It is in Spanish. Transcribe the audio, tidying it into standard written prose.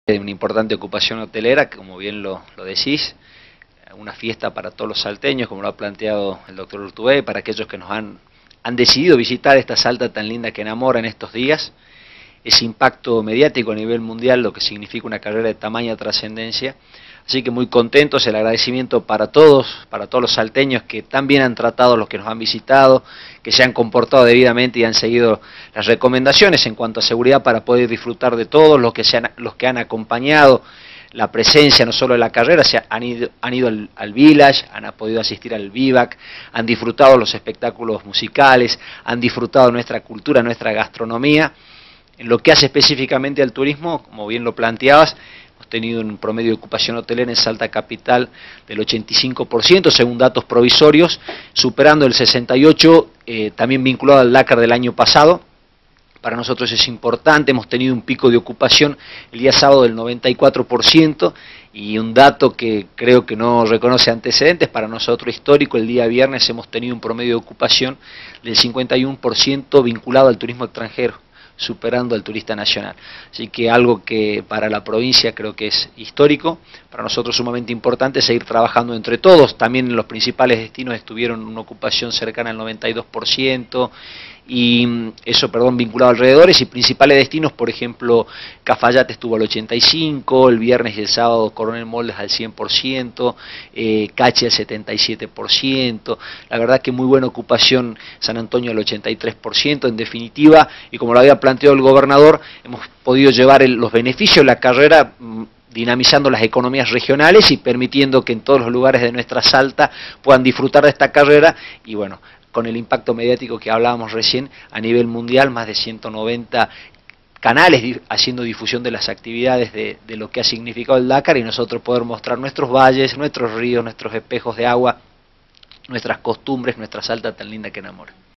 Una importante ocupación hotelera, como bien lo decís, una fiesta para todos los salteños, como lo ha planteado el doctor Urtubey, para aquellos que nos han decidido visitar esta Salta tan linda que enamora en estos días, ese impacto mediático a nivel mundial, lo que significa una carrera de tamaña trascendencia. Así que muy contentos, el agradecimiento para todos los salteños que tan bien han tratado a los que nos han visitado, que se han comportado debidamente y han seguido las recomendaciones en cuanto a seguridad para poder disfrutar de todos los que han acompañado la presencia no solo de la carrera, han ido al Village, han podido asistir al Vivac, han disfrutado los espectáculos musicales, han disfrutado nuestra cultura, nuestra gastronomía. En lo que hace específicamente al turismo, como bien lo planteabas, hemos tenido un promedio de ocupación hotelera en Salta Capital del 85%, según datos provisorios, superando el 68%, también vinculado al Dakar del año pasado. Para nosotros es importante, hemos tenido un pico de ocupación el día sábado del 94%, y un dato que creo que no reconoce antecedentes, para nosotros histórico, el día viernes hemos tenido un promedio de ocupación del 51% vinculado al turismo extranjero, superando al turista nacional. Así que algo que para la provincia creo que es histórico, para nosotros sumamente importante seguir trabajando entre todos. También en los principales destinos estuvieron una ocupación cercana al 92%, y eso, vinculado a alrededores y principales destinos, por ejemplo, Cafayate estuvo al 85%, el viernes y el sábado Coronel Moldes al 100%, Cachi al 77%, la verdad que muy buena ocupación San Antonio al 83%, en definitiva, y como lo había planteado el gobernador, hemos podido llevar los beneficios de la carrera, dinamizando las economías regionales y permitiendo que en todos los lugares de nuestra Salta puedan disfrutar de esta carrera, y bueno, con el impacto mediático que hablábamos recién, a nivel mundial, más de 190 canales haciendo difusión de las actividades de lo que ha significado el Dakar, y nosotros poder mostrar nuestros valles, nuestros ríos, nuestros espejos de agua, nuestras costumbres, nuestra Salta tan linda que enamora.